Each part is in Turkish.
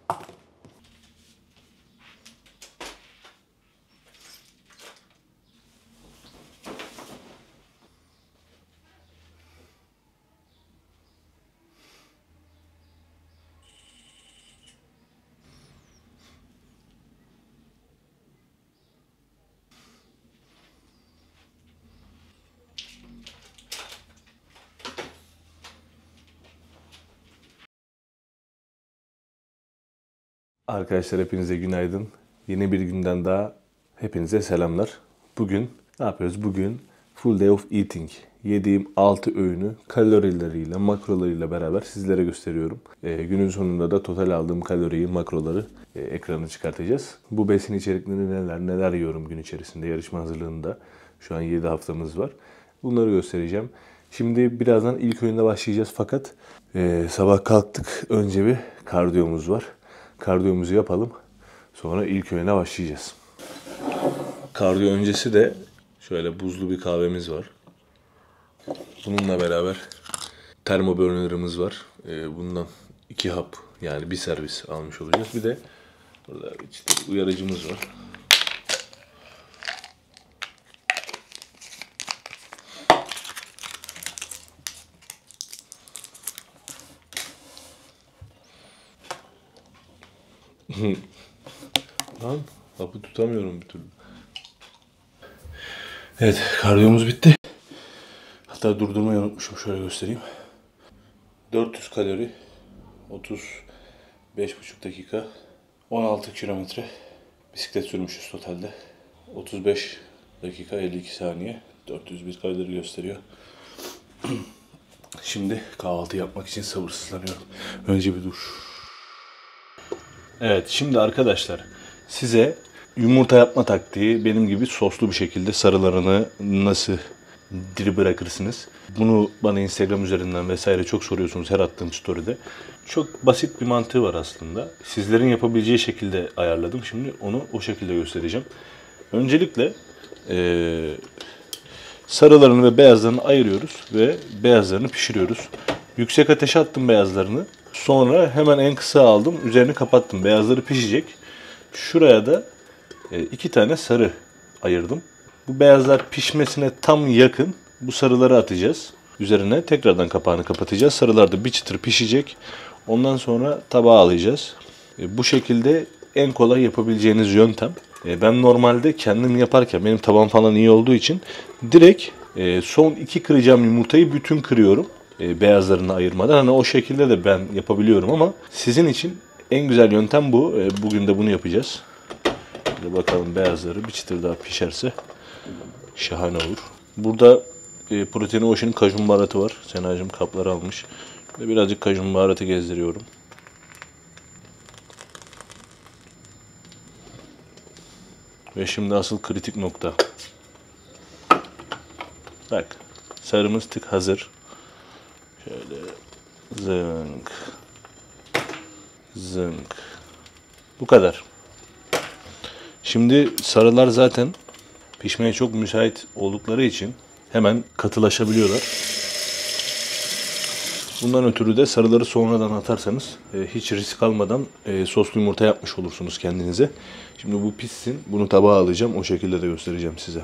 Arkadaşlar hepinize günaydın. Yeni bir günden daha hepinize selamlar. Bugün ne yapıyoruz? Bugün full day of eating. Yediğim 6 öğünü kalorileriyle, makrolarıyla beraber sizlere gösteriyorum. Günün sonunda da total aldığım kaloriyi, makroları ekrana çıkartacağız. Bu besin içerikleri neler yiyorum gün içerisinde, yarışma hazırlığında. Şu an 7 haftamız var. Bunları göstereceğim. Şimdi birazdan ilk öğünde başlayacağız fakat sabah kalktık. Önce bir kardiyomuz var. Kardiyomuzu yapalım. Sonra ilk öğüne başlayacağız. Kardiyo öncesi de şöyle buzlu bir kahvemiz var. Bununla beraber termoburner'ımız var. Bundan 2 hap yani bir servis almış olacağız. Bir de burada işte uyarıcımız var. Lan hapı tutamıyorum bir türlü. Evet, kardiyomuz bitti. Hatta durdurmayı unutmuşum. Şöyle göstereyim. 400 kalori, 35,5 dakika, 16 kilometre bisiklet sürmüşüz totalde. 35 dakika 52 saniye, 401 kalori gösteriyor. Şimdi kahvaltı yapmak için sabırsızlanıyorum. Önce bir duş. Evet, şimdi arkadaşlar size yumurta yapma taktiği, benim gibi soslu bir şekilde sarılarını nasıl diri bırakırsınız. Bunu bana Instagram üzerinden vesaire çok soruyorsunuz her attığım story'de. Çok basit bir mantığı var aslında. Sizlerin yapabileceği şekilde ayarladım. Şimdi onu o şekilde göstereceğim. Öncelikle sarılarını ve beyazlarını ayırıyoruz ve beyazlarını pişiriyoruz. Yüksek ateşe attım beyazlarını. Sonra hemen en kısa aldım. Üzerini kapattım. Beyazları pişecek. Şuraya da 2 tane sarı ayırdım. Bu beyazlar pişmesine tam yakın bu sarıları atacağız. Üzerine tekrardan kapağını kapatacağız. Sarılar da bir çıtır pişecek. Ondan sonra tabağa alacağız. Bu şekilde en kolay yapabileceğiniz yöntem. Ben normalde kendim yaparken benim tabağım falan iyi olduğu için direkt son 2 kıracağım yumurtayı bütün kırıyorum. Beyazlarını ayırmadan. Hani o şekilde de ben yapabiliyorum ama sizin için en güzel yöntem bu. Bugün de bunu yapacağız. Şimdi bakalım beyazları bir çıtır daha pişerse şahane olur. Burada Protein Ocean'ın kajun baharatı var. Senacığım kapları almış. Ve birazcık kajun baharatı gezdiriyorum. Ve şimdi asıl kritik nokta. Bak, sarımız tık hazır. Şöyle zınk. Zınk. Bu kadar. Şimdi sarılar zaten pişmeye çok müsait oldukları için hemen katılaşabiliyorlar. Bundan ötürü de sarıları sonradan atarsanız hiç risk almadan soslu yumurta yapmış olursunuz kendinize. Şimdi bu pişsin. Bunu tabağa alacağım. O şekilde de göstereceğim size.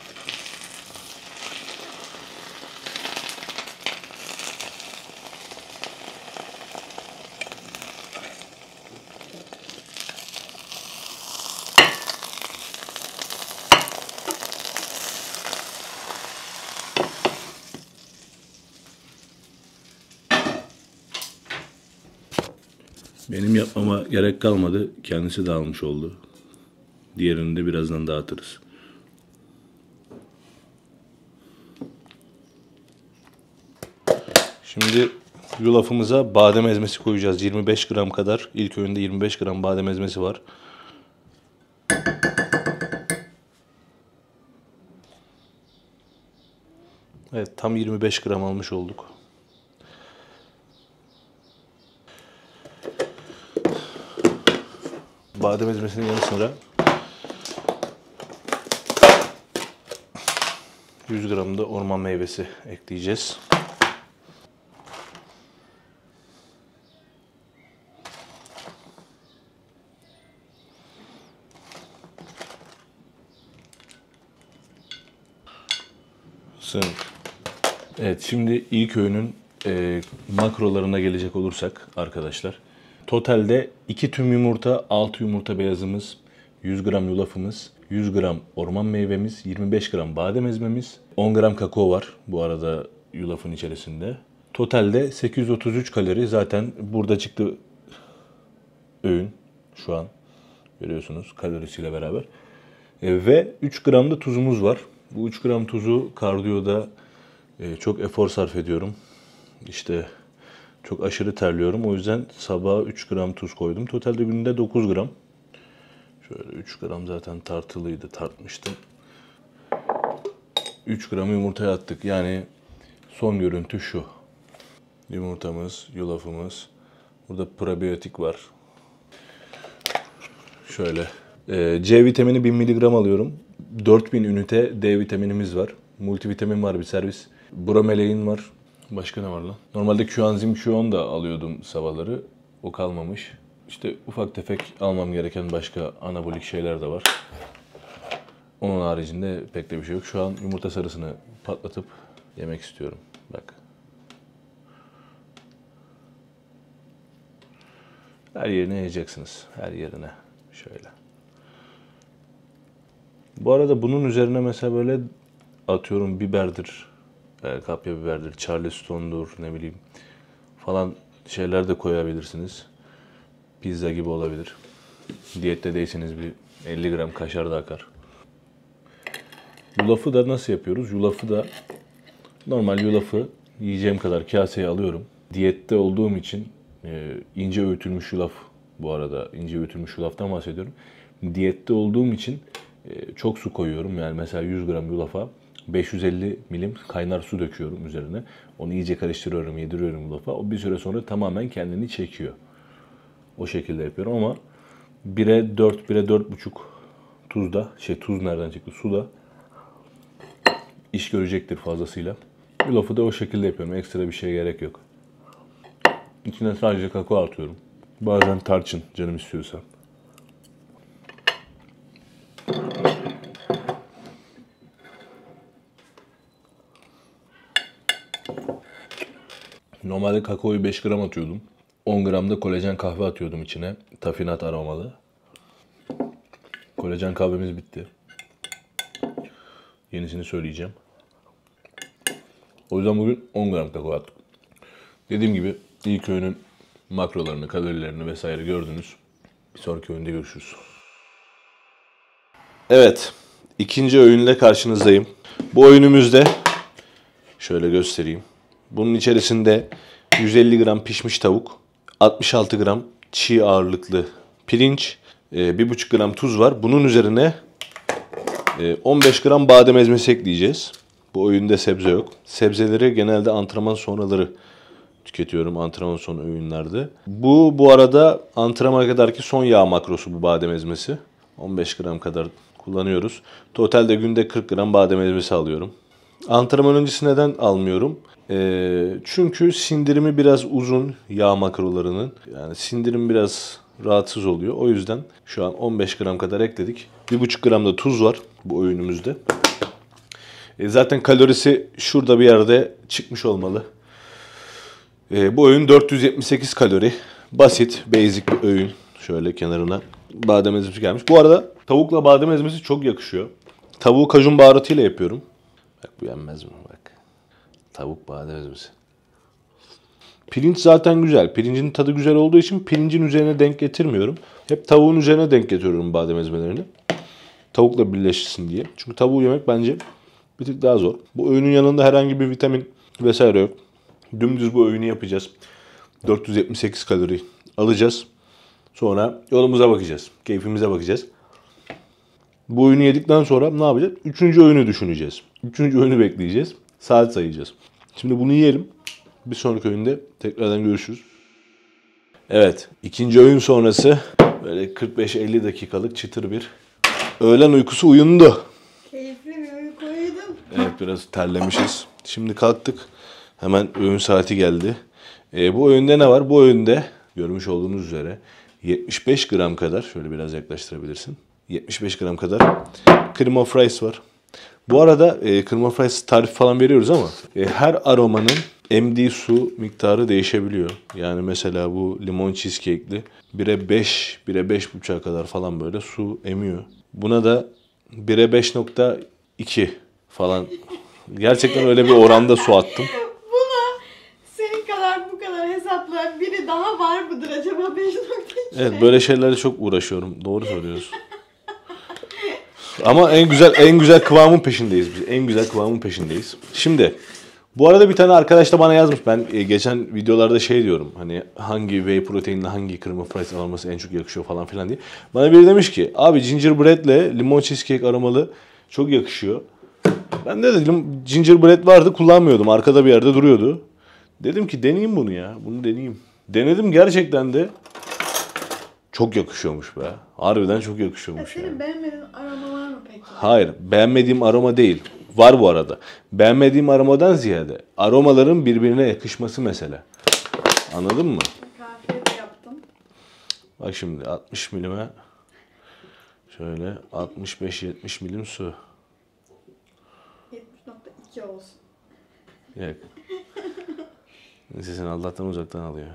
Benim yapmama gerek kalmadı. Kendisi dağılmış oldu. Diğerini de birazdan dağıtırız. Şimdi yulafımıza badem ezmesi koyacağız. 25 gram kadar. İlk öğünde 25 gram badem ezmesi var. Evet, tam 25 gram almış olduk. Badem ezmesinin yanı sıra 100 gram da orman meyvesi ekleyeceğiz. Sınıf. Evet, şimdi ilk öğünün makrolarına gelecek olursak arkadaşlar. Totalde 2 tüm yumurta, 6 yumurta beyazımız, 100 gram yulafımız, 100 gram orman meyvemiz, 25 gram badem ezmemiz, 10 gram kakao var bu arada yulafın içerisinde. Totalde 833 kalori zaten burada çıktı öğün şu an görüyorsunuz kalorisiyle beraber. Ve 3 gram da tuzumuz var. Bu 3 gram tuzu kardiyoda çok efor sarf ediyorum. İşte çok aşırı terliyorum. O yüzden sabaha 3 gram tuz koydum. Totalde günde 9 gram. Şöyle 3 gram zaten tartılıydı. Tartmıştım. 3 gram yumurtaya attık. Yani son görüntü şu. Yumurtamız, yulafımız. Burada probiyotik var. Şöyle. C vitamini 1000 mg alıyorum. 4000 ünite D vitaminimiz var. Multivitamin var bir servis. Bromelain var. Başka ne var lan? Normalde Q-enzim Q10 da alıyordum sabahları. O kalmamış. İşte ufak tefek almam gereken başka anabolik şeyler de var. Onun haricinde pek de bir şey yok. Şu an yumurta sarısını patlatıp yemek istiyorum. Bak. Her yerine yiyeceksiniz. Her yerine. Şöyle. Bu arada bunun üzerine mesela böyle atıyorum biberdir, kapya biberdir, Charleston'dur ne bileyim falan şeyler de koyabilirsiniz. Pizza gibi olabilir. Diyette değilseniz bir 50 gram kaşar da akar. Yulafı da nasıl yapıyoruz? Yulafı da normal yulafı yiyeceğim kadar kaseye alıyorum. Diyette olduğum için ince öğütülmüş yulaf, bu arada ince öğütülmüş yulaftan bahsediyorum. Diyette olduğum için çok su koyuyorum. Yani mesela 100 gram yulafa 550 milim kaynar su döküyorum üzerine. Onu iyice karıştırıyorum, yediriyorum yulafa. O bir süre sonra tamamen kendini çekiyor. O şekilde yapıyorum ama 1'e 4, 1'e 4,5 tuzda, tuz nereden çıktı? Suda iş görecektir fazlasıyla. Yulafı da o şekilde yapıyorum. Ekstra bir şeye gerek yok. İçine sadece kakao atıyorum. Bazen tarçın canım istiyorsa. Normalde kakaoyu 5 gram atıyordum. 10 gram da kolajen kahve atıyordum içine. Tafinat aromalı. Kolajen kahvemiz bitti. Yenisini söyleyeceğim. O yüzden bugün 10 gram kakao attık. Dediğim gibi ilk öğünün makrolarını, kalorilerini vesaire gördünüz. Bir sonraki öğünde görüşürüz. Evet, ikinci öğünle karşınızdayım. Bu öğünümüzde şöyle göstereyim. Bunun içerisinde 150 gram pişmiş tavuk, 66 gram çiğ ağırlıklı pirinç, 1,5 gram tuz var. Bunun üzerine 15 gram badem ezmesi ekleyeceğiz. Bu öğünde sebze yok. Sebzeleri genelde antrenman sonraları tüketiyorum, antrenman son öğünlerde. Bu arada antrenmana kadarki son yağ makrosu bu badem ezmesi. 15 gram kadar kullanıyoruz. Totalde günde 40 gram badem ezmesi alıyorum. Antrenman öncesi neden almıyorum? Çünkü sindirimi biraz uzun yağ makrolarının. Yani sindirim biraz rahatsız oluyor. O yüzden şu an 15 gram kadar ekledik. 1,5 gram da tuz var bu öğünümüzde. Zaten kalorisi şurada bir yerde çıkmış olmalı. Bu öğün 478 kalori. Basit, basic bir öğün. Şöyle kenarına badem ezmesi gelmiş. Bu arada tavukla badem ezmesi çok yakışıyor. Tavuğu kajun baharatıyla yapıyorum. Bak bu yenmez mi? Bak. Tavuk badem ezmesi. Pirinç zaten güzel. Pirincin tadı güzel olduğu için pirincin üzerine denk getirmiyorum. Hep tavuğun üzerine denk getiriyorum badem ezmelerini. Tavukla birleşsin diye. Çünkü tavuğu yemek bence bir tık daha zor. Bu öğünün yanında herhangi bir vitamin vesaire yok. Dümdüz bu öğünü yapacağız. 478 kalori alacağız. Sonra yolumuza bakacağız. Keyfimize bakacağız. Bu öğünü yedikten sonra ne yapacağız? Üçüncü öğünü düşüneceğiz. Üçüncü öğünü bekleyeceğiz. Saat sayacağız. Şimdi bunu yiyelim. Bir sonraki öğünde tekrardan görüşürüz. Evet. İkinci öğün sonrası böyle 45-50 dakikalık çıtır bir öğlen uykusu uyundu. Keyifli bir uyku uyudum. Evet, biraz terlemişiz. Şimdi kalktık. Hemen öğün saati geldi. Bu öğünde ne var? Bu öğünde görmüş olduğunuz üzere 75 gram kadar, şöyle biraz yaklaştırabilirsin. 75 gram kadar cream of rice var. Bu arada Crema Fries tarif falan veriyoruz ama her aromanın emdiği su miktarı değişebiliyor. Yani mesela bu limon cheesecake'li 1'e 5, 1'e 5,5'a kadar falan böyle su emiyor. Buna da 1'e 5,2 falan. Gerçekten öyle bir oranda su attım. Buna senin kadar bu kadar hesaplayan biri daha var mıdır acaba 5.2? Evet, böyle şeylerle çok uğraşıyorum. Doğru söylüyorsun. Ama en güzel kıvamın peşindeyiz biz. En güzel kıvamın peşindeyiz. Şimdi bu arada bir tane arkadaş da bana yazmış. Ben geçen videolarda şey diyorum. Hani hangi whey proteinle hangi Crema Fries aroması en çok yakışıyor falan filan diye. Bana biri demiş ki abi gingerbread'le limon cheesecake aromalı çok yakışıyor. Ben de dedim gingerbread vardı, kullanmıyordum. Arkada bir yerde duruyordu. Dedim ki deneyeyim bunu ya. Bunu deneyeyim. Denedim, gerçekten de çok yakışıyormuş be. Harbiden çok yakışıyormuş yani. Senin beğenmediğin aroma var mı peki? Hayır, beğenmediğim aroma değil. Var bu arada. Beğenmediğim aromadan ziyade aromaların birbirine yakışması mesele. Anladın mı? Afiyet yaptım. Bak şimdi 60 milime şöyle 65-70 milim su. 70.2 olsun. Yok. Sesini Allah'tan uzaktan alıyor.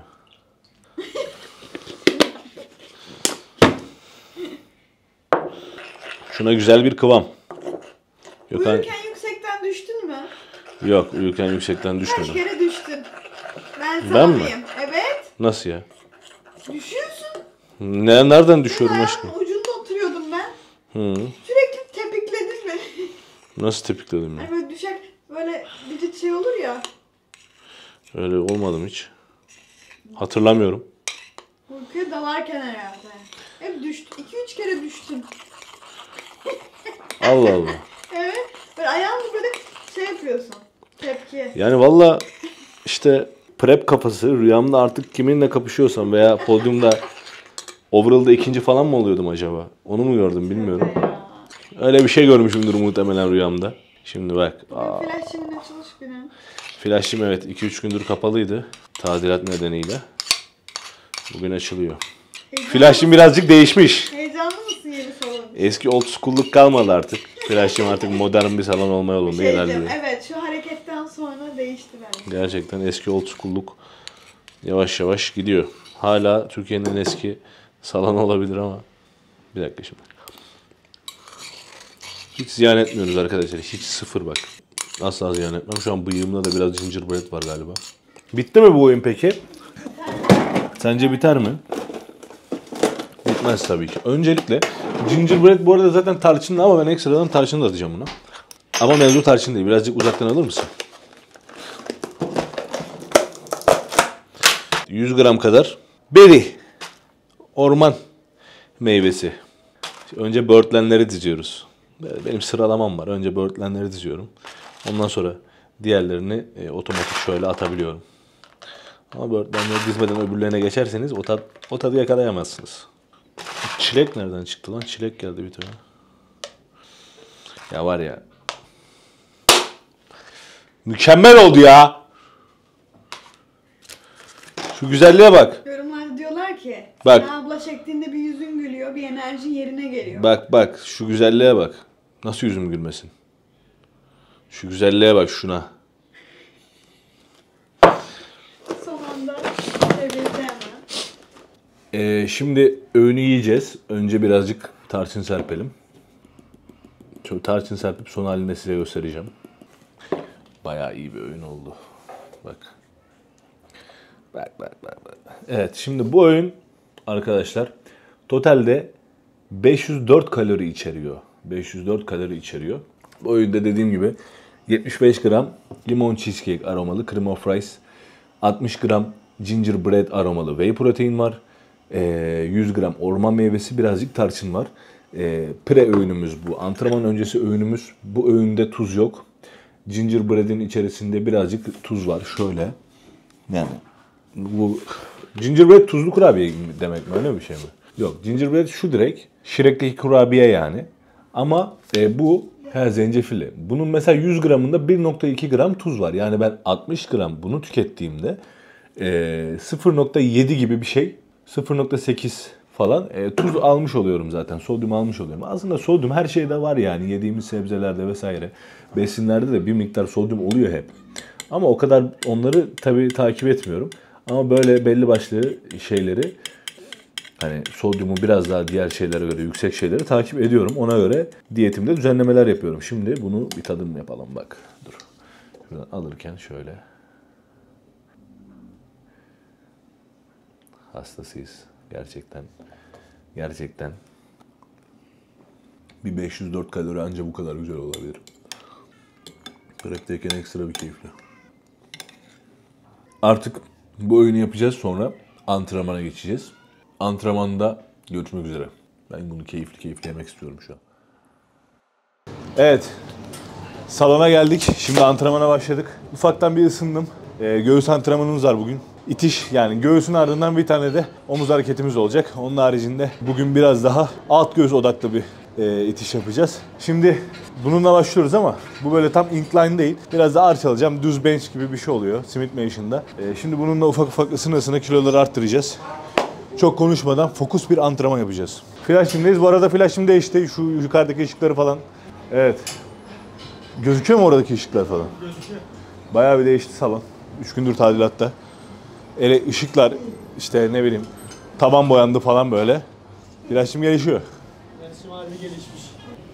Şuna güzel bir kıvam. Gökhan... Uyurken yüksekten düştün mü? Yok, uyurken yüksekten Kaç düşmedim. kere düştün? Ben Ben sana mi? diyeyim. Evet. Nasıl ya? Düşüyorsun. Nereden düşüyorum Ayağımın aşkım? ucunda oturuyordum ben. Hı. Sürekli tepikledin beni. Nasıl tepikledim ya? Hani böyle düşer, böyle vücut şey olur ya. Öyle olmadım hiç. Hatırlamıyorum. Uykuya dalarken herhalde. Hep düştün. 2-3 kere düştün. Allah Allah. Evet. Böyle ayağını böyle şey yapıyorsun. Tepki. Yani valla işte prep kafası, rüyamda artık kiminle kapışıyorsam veya podyumda overall'da ikinci falan mı oluyordum acaba? Onu mu gördüm bilmiyorum. Öyle bir şey görmüşümdür muhtemelen rüyamda. Şimdi bak. Bugün Flash'ımın açılış günü. Flash'im evet 2-3 gündür kapalıydı. Tadilat nedeniyle. Bugün açılıyor. Flash'im birazcık değişmiş. Heyecanlı mısın yeni salon? Eski old school'luk kalmadı artık. Flash'im artık modern bir salon olma yolunda Şey ilerliyor. diyeceğim, evet şu hareketten sonra değişti bence. Gerçekten eski old school'luk yavaş yavaş gidiyor. Hala Türkiye'nin en eski salonu olabilir ama bir dakika şimdi. Hiç ziyan etmiyoruz arkadaşlar. Hiç sıfır bak. Asla ziyan etmem. Şu an bıyığımda da biraz gingerbread var galiba. Bitti mi bu oyun peki? Sence biter mi? Bitmez tabii ki. Öncelikle gingerbread bu arada zaten tarçınlı ama ben ekstradan tarçın da atacağım buna. Ama mevzu tarçın değil. Birazcık uzaktan alır mısın? 100 gram kadar berry. Orman meyvesi. Önce böğürtlenleri diziyoruz. Benim sıralamam var. Önce böğürtlenleri diziyorum. Ondan sonra diğerlerini otomatik şöyle atabiliyorum. Ama böğürtlenleri dizmeden öbürlerine geçerseniz o tadı yakalayamazsınız. Çilek nereden çıktı lan? Çilek geldi bir tane. Ya var ya. Mükemmel oldu ya. Şu güzelliğe bak. Yorumlarda diyorlar ki Bak. "Ya abla çektiğinde bir yüzün gülüyor, bir enerjin yerine geliyor." Bak şu güzelliğe bak. Nasıl yüzüm gülmesin? Şu güzelliğe bak şuna. Son anda çevirdi hemen. Şimdi öğünü yiyeceğiz. Önce birazcık tarçın serpelim. Çok tarçın serpip son halinde size göstereceğim. Bayağı iyi bir öğün oldu. Bak. Bak. Evet, şimdi bu öğün arkadaşlar totalde 504 kalori içeriyor. 504 kalori içeriyor. Bu öğünde dediğim gibi 75 gram limon cheesecake aromalı Crema Fries, 60 gram gingerbread aromalı whey protein var. 100 gram orman meyvesi, birazcık tarçın var. Pre öğünümüz bu. Antrenman öncesi öğünümüz. Bu öğünde tuz yok. Gingerbread'in içerisinde birazcık tuz var. Şöyle. Yani bu gingerbread tuzlu kurabiye demek mi? Öyle bir şey mi? Yok. Gingerbread şu direkt. Shrek'teki kurabiye yani. Ama bu zencefilli. Bunun mesela 100 gramında 1,2 gram tuz var. Yani ben 60 gram bunu tükettiğimde 0,7 gibi bir şey. 0,8 falan. Tuz almış oluyorum zaten. Sodyum almış oluyorum. Aslında sodyum her şeyde var yani. Yediğimiz sebzelerde vesaire. Besinlerde de bir miktar sodyum oluyor hep. Ama o kadar onları tabii takip etmiyorum. Ama böyle belli başlı şeyleri, hani sodyumu biraz daha diğer şeylere göre yüksek şeyleri takip ediyorum. Ona göre diyetimde düzenlemeler yapıyorum. Şimdi bunu bir tadım yapalım bak. Dur. Şuradan alırken şöyle. Hastasıyız. Gerçekten. Gerçekten. Bir 504 kalori anca bu kadar güzel olabilir. Prepteyken ekstra bir keyifli. Artık bu oyunu yapacağız, sonra antrenmana geçeceğiz. Antrenmanda görüşmek üzere. Ben bunu keyifli keyifli yemek istiyorum şu an. Evet. Salona geldik. Şimdi antrenmana başladık. Ufaktan bir ısındım. Göğüs antrenmanımız var bugün. İtiş, yani göğsün ardından bir tane de omuz hareketimiz olacak. Onun haricinde bugün biraz daha alt göğüs odaklı bir itiş yapacağız. Şimdi bununla başlıyoruz ama bu böyle tam incline değil. Biraz da ağır çalacağım. Düz bench gibi bir şey oluyor Smith Machine'da. Şimdi bununla ufak ufak ısına kiloları arttıracağız. Çok konuşmadan fokus bir antrenman yapacağız. Flash'imdeyiz. Bu arada flash'im değişti. Şu yukarıdaki ışıkları falan. Evet. Gözüküyor mu oradaki ışıklar falan? Gözüküyor. Bayağı bir değişti salon. 3 gündür tadilatta. Işıklar, işte ne bileyim, taban boyandı falan böyle. Flash'im gelişiyor. Resim harbi gelişmiş.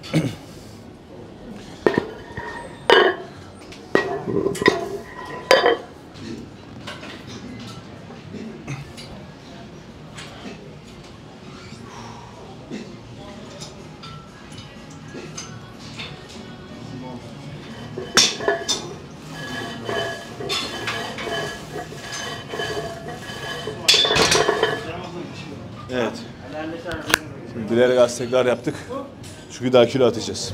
Evet. Şimdi bilerek az tekrar yaptık. Çünkü daha kilo atacağız.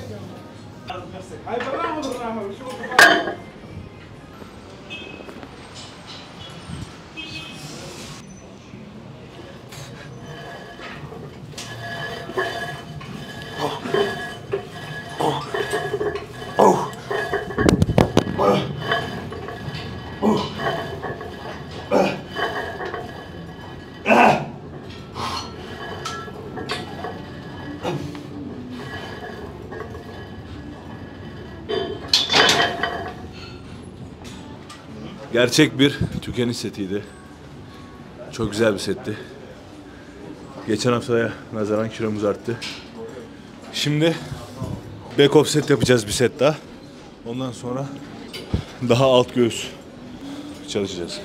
Gerçek bir tükeniş setiydi. Çok güzel bir setti. Geçen haftaya nazaran kilomuz arttı. Şimdi back off set yapacağız bir set daha. Ondan sonra daha alt göğüs çalışacağız.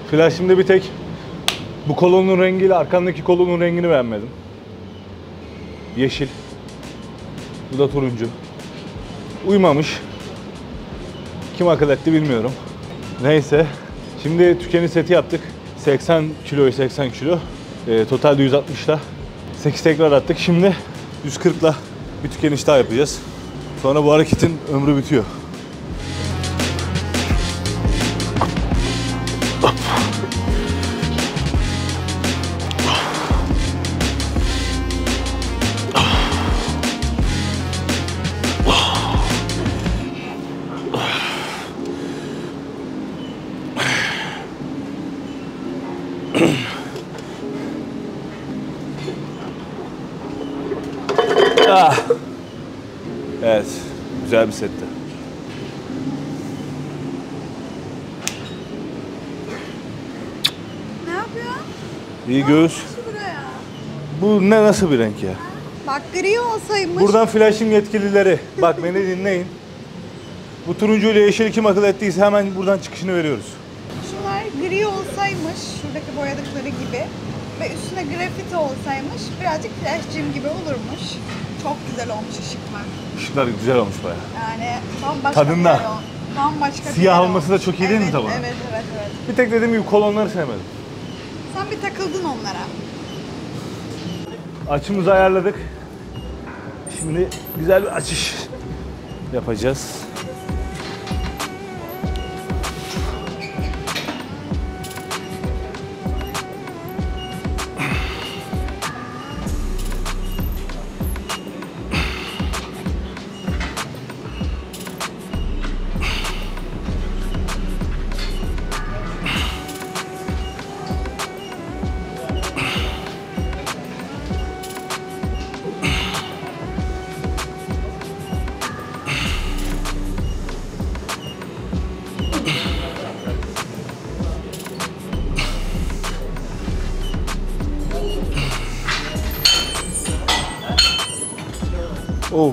Flash'ımda bir tek bu kolonun rengiyle arkamdaki kolonun rengini beğenmedim. Yeşil. Bu da turuncu. Uymamış. Kim akıl etti bilmiyorum. Neyse. Şimdi tükeni seti yaptık. 80 kiloyu 80 kilo. Totalde 160'la. 8 tekrar attık. Şimdi 140'la bir tükeniş daha yapacağız. Sonra bu hareketin ömrü bitiyor. Ah. Evet, güzel bir setti. Ne yapıyor? İyi göğüs. Şu buraya. Bu ne nasıl bir renk ya? Bak gri olsaymış. Buradan flash'ın yetkilileri. Bak beni dinleyin. Bu turuncu ile yeşil kim akıl ettiyse hemen buradan çıkışını veriyoruz. Şunlar gri olsaymış, şuradaki boyadıkları gibi ve üstüne grafiti olsaymış birazcık flashcim gibi olurmuş. Çok güzel olmuş ışıklar. Işıklar güzel olmuş bayağı. Yani bambaşka Tadında. bir yer bambaşka bir Siyah yer olması da çok iyi değil mi Evet, tabii? Evet, evet, evet. Bir tek dediğim gibi kolonları sevmedim. Sen bir takıldın onlara. Açımızı ayarladık. Şimdi güzel bir açış yapacağız. Oh.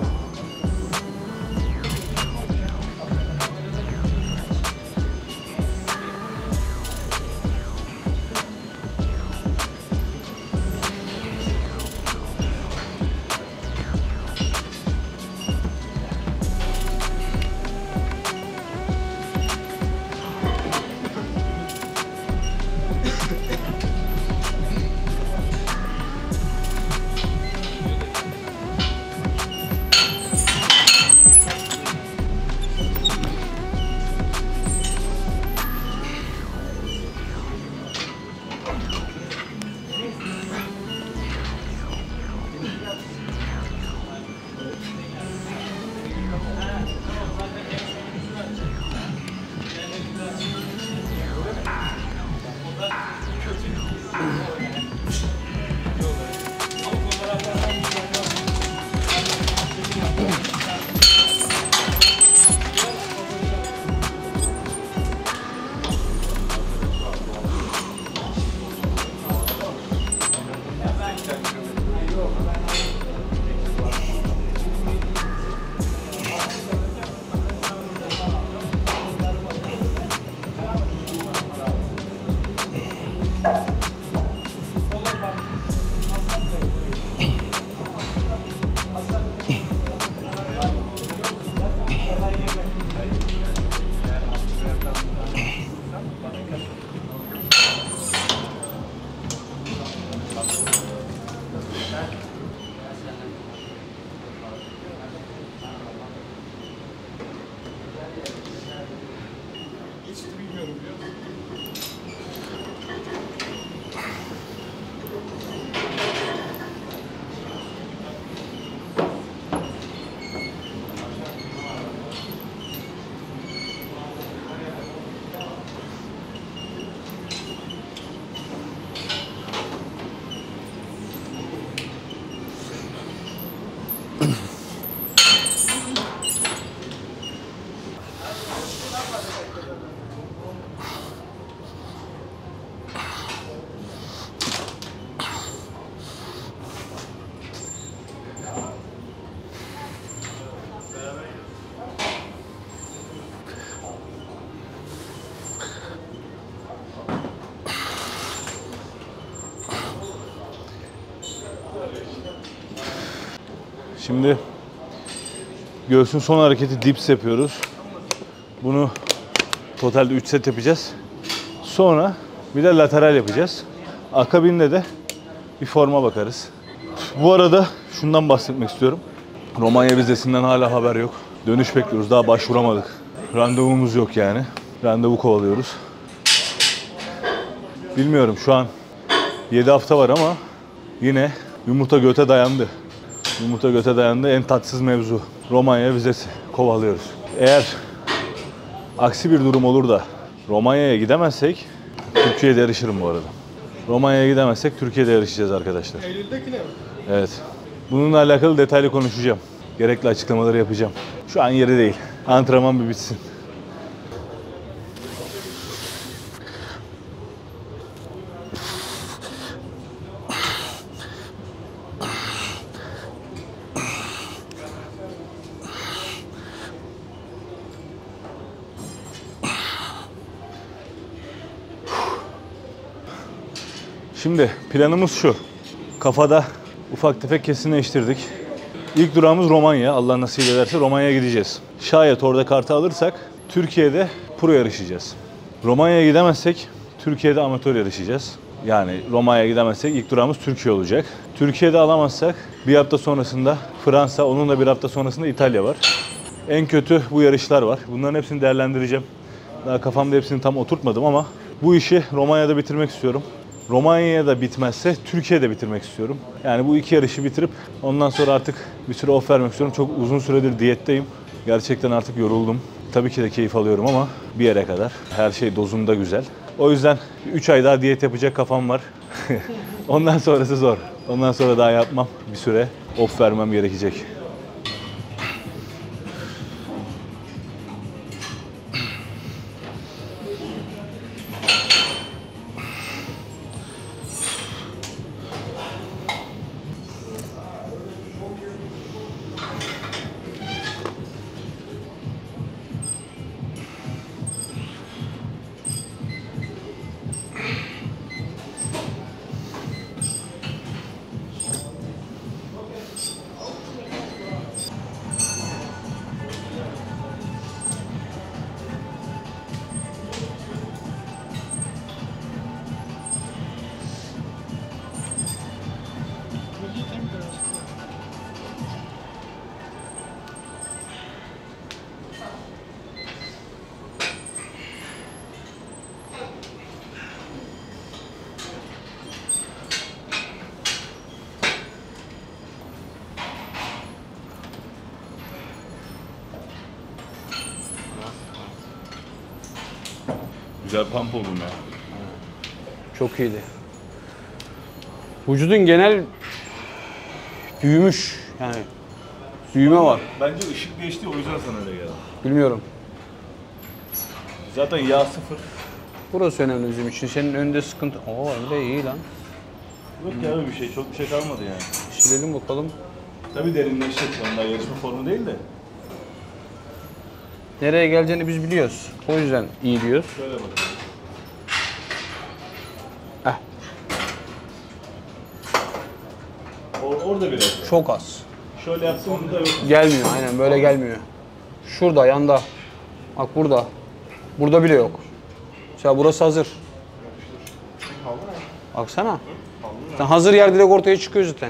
Şimdi göğsün son hareketi dips yapıyoruz. Bunu totalde 3 set yapacağız. Sonra bir de lateral yapacağız. Akabinde de bir forma bakarız. Bu arada şundan bahsetmek istiyorum. Romanya vizesinden hala haber yok. Dönüş bekliyoruz. Daha başvuramadık. Randevumuz yok yani. Randevu kovalıyoruz. Bilmiyorum, şu an 7 hafta var ama yine yumurta göte dayandı. Yumurta göte dayandı. En tatsız mevzu. Romanya vizesi kovalıyoruz. Eğer aksi bir durum olur da Romanya'ya gidemezsek Türkiye'de yarışırım bu arada. Romanya'ya gidemezsek Türkiye'de yarışacağız arkadaşlar. Eylül'dekine mi? Evet. Bununla alakalı detaylı konuşacağım. Gerekli açıklamaları yapacağım. Şu an yeri değil. Antrenman bir bitsin. Şimdi planımız şu. Kafada ufak tefek kesinleştirdik. İlk durağımız Romanya. Allah nasip ederse Romanya'ya gideceğiz. Şayet orada kartı alırsak Türkiye'de pro yarışacağız. Romanya'ya gidemezsek Türkiye'de amatör yarışacağız. Yani Romanya'ya gidemezsek ilk durağımız Türkiye olacak. Türkiye'de alamazsak bir hafta sonrasında Fransa, onun da bir hafta sonrasında İtalya var. En kötü bu yarışlar var. Bunların hepsini değerlendireceğim. Daha kafamda hepsini tam oturtmadım ama bu işi Romanya'da bitirmek istiyorum. Romanya'da bitmezse Türkiye'de bitirmek istiyorum. Yani bu iki yarışı bitirip ondan sonra artık bir süre off vermek istiyorum. Çok uzun süredir diyetteyim. Gerçekten artık yoruldum. Tabii ki de keyif alıyorum ama bir yere kadar. Her şey dozunda güzel. O yüzden 3 ay daha diyet yapacak kafam var. Ondan sonrası zor. Ondan sonra daha yapmam. Bir süre off vermem gerekecek. Güzel pump oldum ya. Çok iyiydi. Vücudun genel büyümüş yani. Büyüme var. Bence ışık geçti, o yüzden sana öyle geldi. Bilmiyorum. Zaten yağ sıfır. Burası önemli bizim için. Senin önünde sıkıntı... Oo öyle iyi lan. Yok ya öyle bir şey, çok bir şey kalmadı yani. Silelim bakalım. Tabii derinleşecek, onlar yarışma formu değil de. Nereye geleceğini biz biliyoruz. O yüzden iyi diyoruz. Şöyle bakalım. Heh. Orada biraz. Çok az. Şöyle yaptığımda yok. Gelmiyor aynen böyle gelmiyor. Şurada yanda. Bak burada. Burada bile yok. Mesela burası hazır. Baksana. Zaten hazır yer direkt ortaya çıkıyor zaten.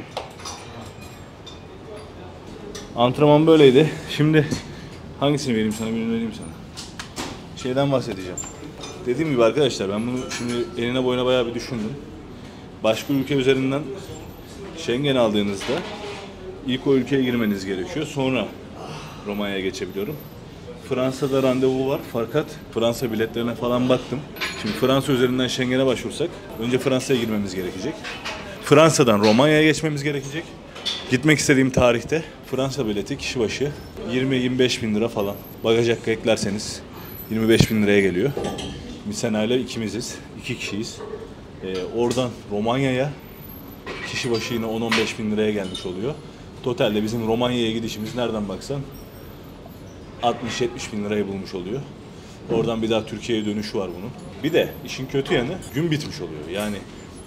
Antrenman böyleydi. Şimdi hangisini vereyim sana, birini vereyim sana. Şeyden bahsedeceğim. Dediğim gibi arkadaşlar, ben bunu şimdi eline boyuna bayağı bir düşündüm. Başka ülke üzerinden Schengen aldığınızda ilk o ülkeye girmeniz gerekiyor. Sonra Romanya'ya geçebiliyorum. Fransa'da randevu var fakat Fransa biletlerine falan baktım. Şimdi Fransa üzerinden Schengen'e başvursak önce Fransa'ya girmemiz gerekecek. Fransa'dan Romanya'ya geçmemiz gerekecek. Gitmek istediğim tarihte Fransa bileti kişi başı 20-25 bin lira falan. Bagaj hakkı eklerseniz 25 bin liraya geliyor. Bir seneyle ikimiziz, 2 kişiyiz. Oradan Romanya'ya kişi başı yine 10-15 bin liraya gelmiş oluyor. Totalde bizim Romanya'ya gidişimiz nereden baksan 60-70 bin lirayı bulmuş oluyor. Oradan bir daha Türkiye'ye dönüşü var bunun. Bir de işin kötü yanı gün bitmiş oluyor. Yani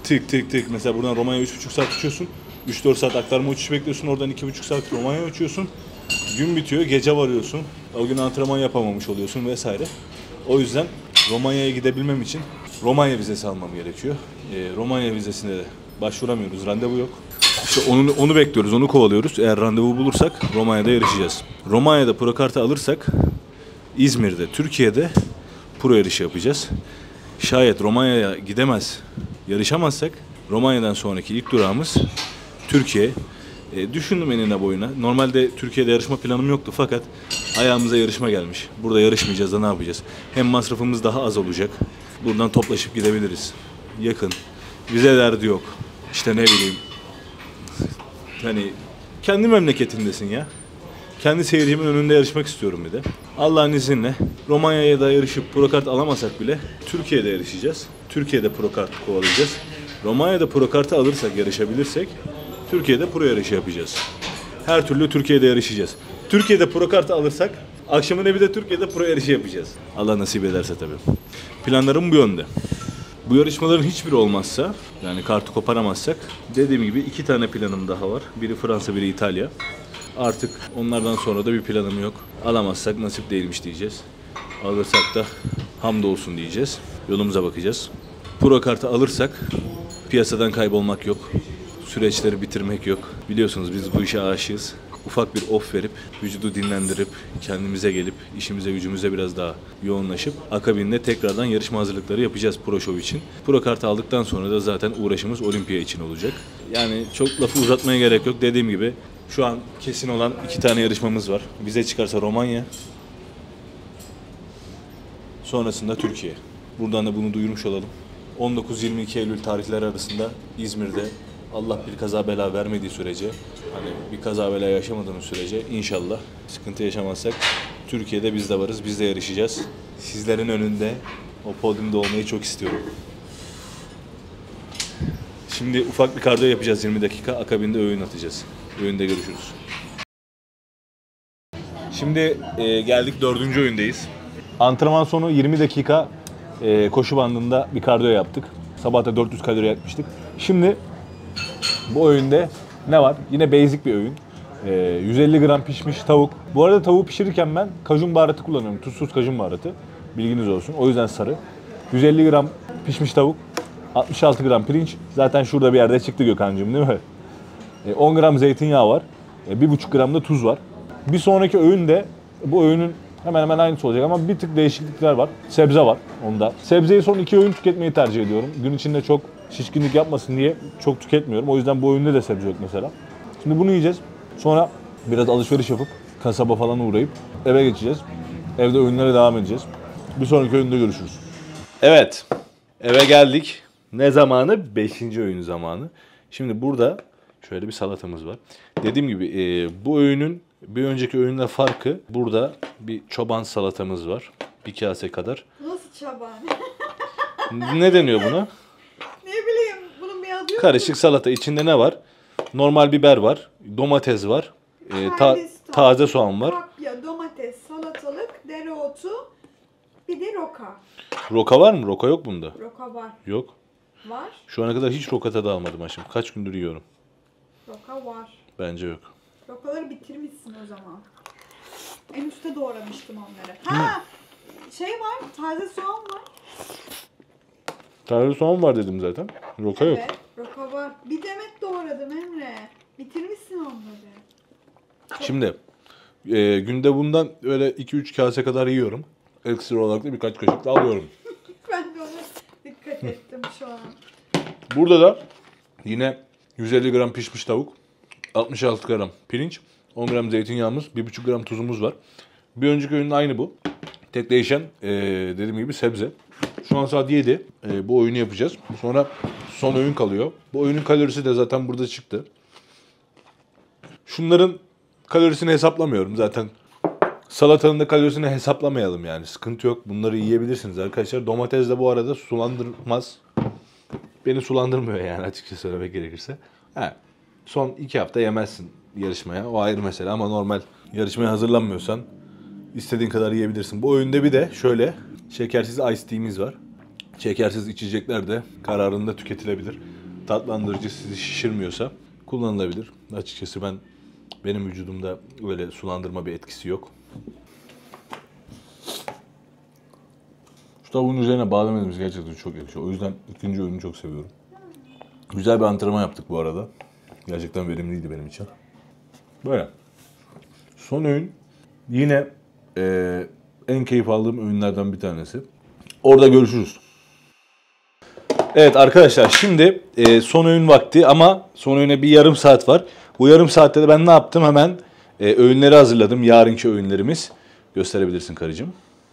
tık tık tık. Mesela buradan Romanya'ya 3,5 saat uçuyorsun. 3-4 saat aktarma uçuş bekliyorsun. Oradan 2,5 saat Romanya'ya uçuyorsun. Gün bitiyor, gece varıyorsun. O gün antrenman yapamamış oluyorsun vesaire. O yüzden Romanya'ya gidebilmem için Romanya vizesi almam gerekiyor. Romanya vizesine de başvuramıyoruz, randevu yok. İşte onu bekliyoruz, onu kovalıyoruz. Eğer randevu bulursak Romanya'da yarışacağız. Romanya'da pro kartı alırsak İzmir'de, Türkiye'de pro yarışı yapacağız. Şayet Romanya'ya gidemez, yarışamazsak Romanya'dan sonraki ilk durağımız Türkiye. Düşündüm enine boyuna. Normalde Türkiye'de yarışma planım yoktu fakat ayağımıza yarışma gelmiş. Burada yarışmayacağız da ne yapacağız? Hem masrafımız daha az olacak. Buradan toplaşıp gidebiliriz. Yakın. Vize derdi yok. İşte ne bileyim. Hani kendi memleketindesin ya. Kendi seyircimin önünde yarışmak istiyorum bir de. Allah'ın izniyle Romanya'ya da yarışıp pro kart alamasak bile Türkiye'de yarışacağız. Türkiye'de pro kartı kovalayacağız. Romanya'da pro kartı alırsak, yarışabilirsek Türkiye'de pro yarışı yapacağız. Her türlü Türkiye'de yarışacağız. Türkiye'de pro kartı alırsak akşamına bir de Türkiye'de pro yarışı yapacağız. Allah nasip ederse tabii. Planlarım bu yönde. Bu yarışmaların hiçbiri olmazsa, yani kartı koparamazsak, dediğim gibi 2 tane planım daha var. Biri Fransa, biri İtalya. Artık onlardan sonra da bir planım yok. Alamazsak nasip değilmiş diyeceğiz. Alırsak da hamdolsun diyeceğiz. Yolumuza bakacağız. Pro kartı alırsak piyasadan kaybolmak yok. Süreçleri bitirmek yok. Biliyorsunuz biz bu işe aşığız. Ufak bir off verip, vücudu dinlendirip, kendimize gelip, işimize gücümüze biraz daha yoğunlaşıp akabinde tekrardan yarışma hazırlıkları yapacağız Pro Show için. Pro kartı aldıktan sonra da zaten uğraşımız Olimpiya için olacak. Yani çok lafı uzatmaya gerek yok. Dediğim gibi şu an kesin olan 2 tane yarışmamız var. Vize çıkarsa Romanya, sonrasında Türkiye. Buradan da bunu duyurmuş olalım. 19-22 Eylül tarihleri arasında İzmir'de, Allah bir kaza bela vermediği sürece, hani bir kaza bela yaşamadığımız sürece inşallah sıkıntı yaşamazsak Türkiye'de biz de varız, biz de yarışacağız. Sizlerin önünde o podyumda olmayı çok istiyorum. Şimdi ufak bir kardiyo yapacağız 20 dakika, akabinde öğün atacağız. Öğünde görüşürüz. Şimdi geldik 4. öğündeyiz. Antrenman sonu 20 dakika koşu bandında bir kardiyo yaptık. Sabah da 400 kalori yakmıştık. Şimdi bu öğünde ne var? Yine basic bir öğün. 150 gram pişmiş tavuk. Bu arada tavuğu pişirirken ben kajun baharatı kullanıyorum. Tuzsuz kajun baharatı. Bilginiz olsun. O yüzden sarı. 150 gram pişmiş tavuk. 66 gram pirinç. Zaten şurada bir yerde çıktı Gökhan'cığım değil mi? 10 gram zeytinyağı var. 1,5 gram da tuz var. Bir sonraki öğünde bu öğünün hemen hemen aynısı olacak ama bir tık değişiklikler var. Sebze var onda. Sebzeyi son 2 öğün tüketmeyi tercih ediyorum. Gün içinde çok şişkinlik yapmasın diye çok tüketmiyorum. O yüzden bu öğünde de sebze yok mesela. Şimdi bunu yiyeceğiz. Sonra biraz alışveriş yapıp kasaba falan uğrayıp eve geçeceğiz. Evde öğünlere devam edeceğiz. Bir sonraki öğünde görüşürüz. Evet. Eve geldik. Ne zamanı? 5. öğün zamanı. Şimdi burada şöyle bir salatamız var. Dediğim gibi bu öğünün bir önceki öğünle farkı, burada bir çoban salatamız var. Bir kase kadar. Nasıl çoban? Ne deniyor buna? Ne bileyim, bunun bir adı yok. Karışık salata. İçinde ne var? Normal biber var, domates var, Hindistan, taze soğan var. Kapya, domates, salatalık, dereotu, bir de roka. Roka var mı? Roka yok bunda. Roka var. Yok. Var. Şu ana kadar hiç roka tadı almadım aşkım. Kaç gündür yiyorum. Roka var. Bence yok. Rokaları bitirmişsin o zaman. En üstte doğramıştım onları. Ha! Şey var, taze soğan var. Taze soğan var dedim zaten. Roka yok. Evet, roka var. Bir demet doğradım Emre. Bitirmişsin onları. Şimdi günde bundan öyle 2-3 kase kadar yiyorum. Ekstra olarak da birkaç kaşık da alıyorum. Ben de ona dikkat ettim şu an. Burada da yine 150 gram pişmiş tavuk, 66 gram pirinç, 10 gram zeytinyağımız, 1,5 gram tuzumuz var. Bir önceki öğünün aynı bu. Tek değişen dediğim gibi sebze. Şu an saat 7. Bu oyunu yapacağız. Sonra son öğün kalıyor. Bu oyunun kalorisi de zaten burada çıktı. Şunların kalorisini hesaplamıyorum zaten. Salatanın da kalorisini hesaplamayalım yani. Sıkıntı yok. Bunları yiyebilirsiniz arkadaşlar. Domates de bu arada sulandırmaz. Beni sulandırmıyor yani açıkça söylemek gerekirse. Son 2 hafta yemezsin yarışmaya. O ayrı mesele ama normal yarışmaya hazırlanmıyorsan istediğin kadar yiyebilirsin. Bu öğünde bir de şöyle şekersiz ice tea'miz var. Şekersiz içecekler de kararında tüketilebilir. tatlandırıcı sizi şişirmiyorsa kullanılabilir. Açıkçası benim vücudumda öyle sulandırma bir etkisi yok. Şu tavuğun üzerine bademimiz gerçekten çok yakışıyor. O yüzden ikinci öğünü çok seviyorum. Güzel bir antrenman yaptık bu arada. Gerçekten verimliydi benim için. Böyle. Son öğün yine en keyif aldığım öğünlerden bir tanesi. Orada görüşürüz. Evet arkadaşlar, şimdi son öğün vakti ama son öğüne bir yarım saat var. Bu yarım saatte de ben ne yaptım? Hemen öğünleri hazırladım. Yarınki öğünlerimiz. Gösterebilirsin karıcığım.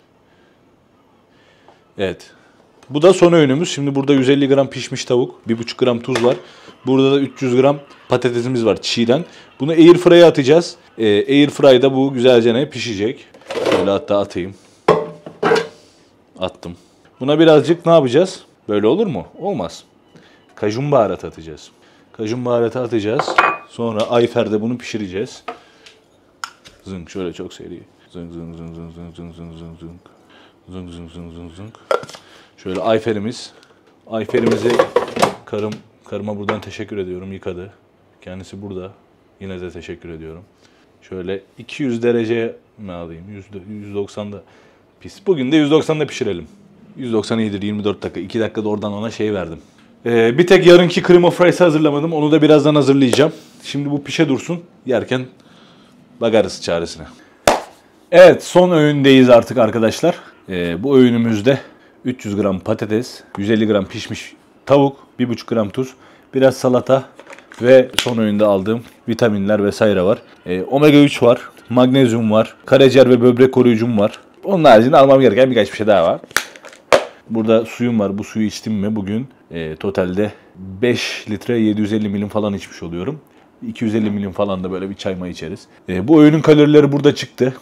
Evet. Bu da son öğünümüz. Şimdi burada 150 gram pişmiş tavuk, 1,5 gram tuz var. Burada da 300 gram patatesimiz var çiğden. Bunu airfryer'a atacağız. Airfryer'da bu güzelce pişecek. Şöyle hatta atayım. Attım. Buna birazcık ne yapacağız? Böyle olur mu? Olmaz. Kajun baharatı atacağız. Kajun baharatı atacağız. Sonra ayferde bunu pişireceğiz. Zınk, şöyle çok seri. Zınk zınk zınk zınk zınk zınk zınk zınk zınk. Zınk zınk zınk zınk zınk. Şöyle ayferimiz. Ayferimizi karıma buradan teşekkür ediyorum, yıkadı. Kendisi burada. Yine de teşekkür ediyorum. Şöyle 200 dereceye mi alayım? 190'da pis. Bugün de 190'da pişirelim. 190 iyidir, 24 dakika. 2 dakikada oradan ona verdim. Bir tek yarınki krema fries hazırlamadım. Onu da birazdan hazırlayacağım. Şimdi bu pişe dursun. Yerken bakarız çaresine. Evet, son öğündeyiz artık arkadaşlar. Bu öğünümüzde 300 gram patates, 150 gram pişmiş tavuk, 1,5 gram tuz, biraz salata ve son öğünde aldığım vitaminler vesaire var. Omega 3 var, magnezyum var, karaciğer ve böbrek koruyucum var. Onun haricinde almam gereken birkaç bir şey daha var. Burada suyum var. Bu suyu içtim mi bugün totalde 5 litre 750 milim falan içmiş oluyorum. 250 milim falan da böyle bir çay içeriz. Bu öğünün kalorileri burada çıktı.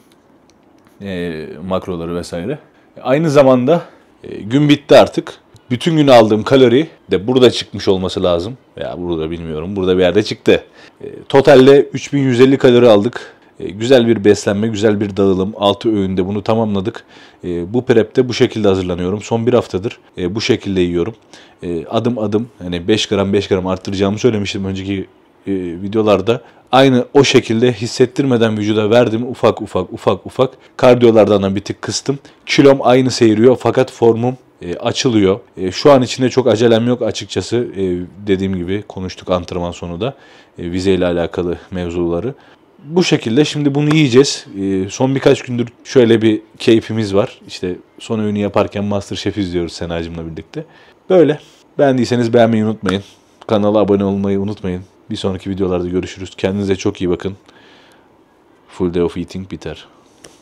Makroları vesaire. Aynı zamanda gün bitti artık. Bütün gün aldığım kalori de burada çıkmış olması lazım. Veya burada bilmiyorum. Burada bir yerde çıktı. Totalde 3150 kalori aldık. Güzel bir beslenme, güzel bir dağılım. 6 öğünde bunu tamamladık. Bu prep'te bu şekilde hazırlanıyorum. Son bir haftadır bu şekilde yiyorum. Adım adım hani 5 gram arttıracağımı söylemiştim önceki videolarda. Aynı o şekilde hissettirmeden vücuda verdim, ufak. Kardiyolardan da bir tık kıstım. Kilom aynı seyiriyor fakat formum açılıyor. Şu an içinde çok acelem yok açıkçası. Dediğim gibi konuştuk antrenman sonu da vizeyle alakalı mevzuları. Bu şekilde şimdi bunu yiyeceğiz. Son birkaç gündür şöyle bir keyfimiz var. İşte son öğünü yaparken MasterChef izliyoruz Senacığımla birlikte. Böyle. Beğendiyseniz beğenmeyi unutmayın. Kanala abone olmayı unutmayın. Bir sonraki videolarda görüşürüz. Kendinize çok iyi bakın. Full day of eating biter.